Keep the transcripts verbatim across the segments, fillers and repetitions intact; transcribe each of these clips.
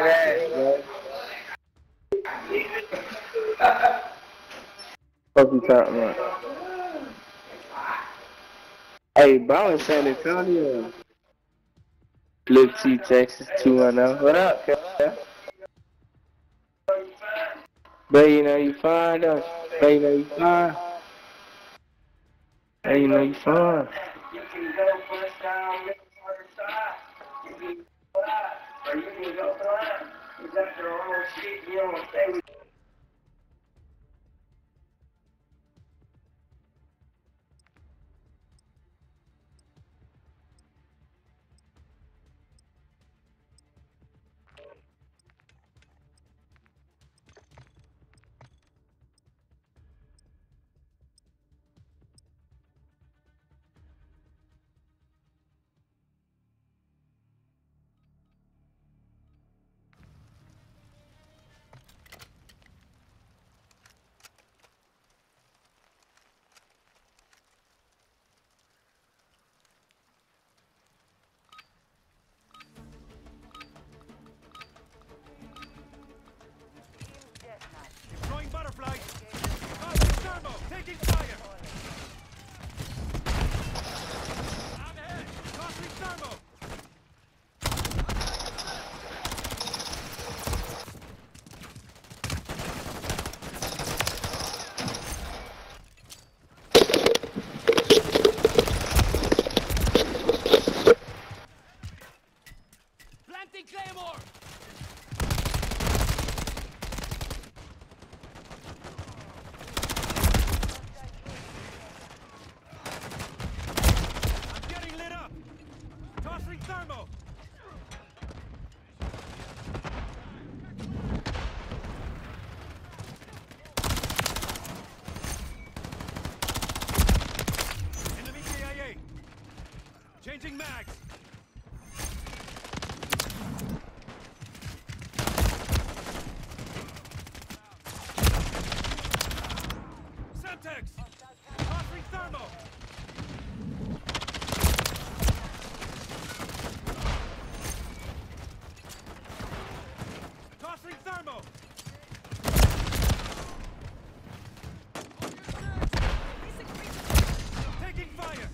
ass, bro. What you talking about? Hey, bro, in San Antonio. Flip T, Texas, two one zero. What up, cuz? But you know you fine, though. But you know you fine. Hey, you know you fine. You can go first down, first side. You can go out, or you can go blind. You got your own shit, you don't stay with Deploying butterfly. Tossing thermo. Taking fire. Out ahead. Tossing thermo. Planting claymore. Tossing thermo! Enemy K I A! Changing mags! Semtex! Tossing thermo! Tossing thermo! Taking fire!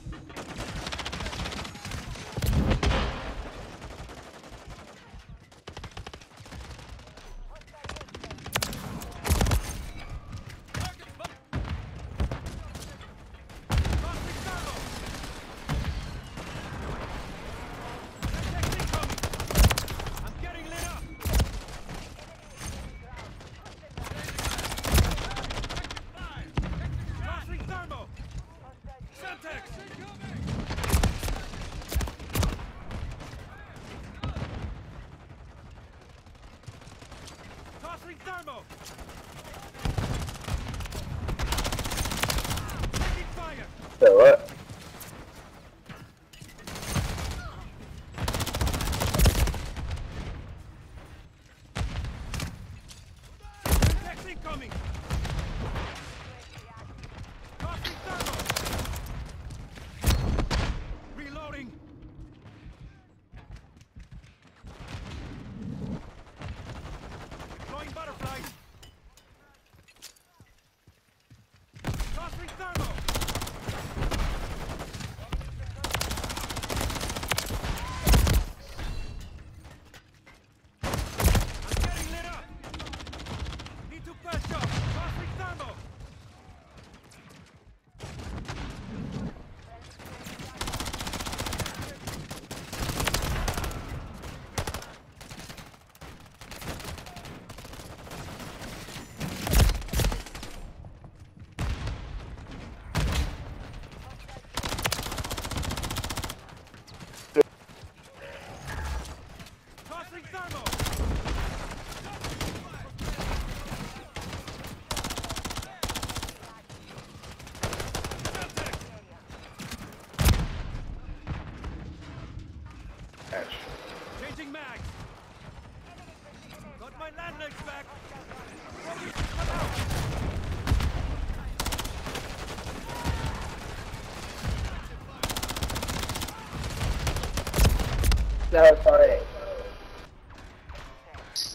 Tossing thermo! Semtex incoming! I'm getting lit up! Tossing thermo! Semtex! Tossing thermo! Taking fire! So what? Semtex incoming! Tossing thermo! Reloading! Deploying butterfly! Tossing thermo! I'm getting lit up! Need to patch up! Tossing thermo! Tossing thermo! Semtex! Changing mags! Got my land legs back! Come out! That was funny.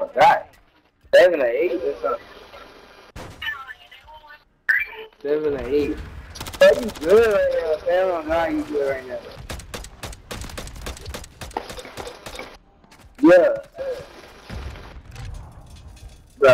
God. Seven or eight or something. Seven or eight. But you good right now, Sam. I'm not you good right now. Yeah. Bro.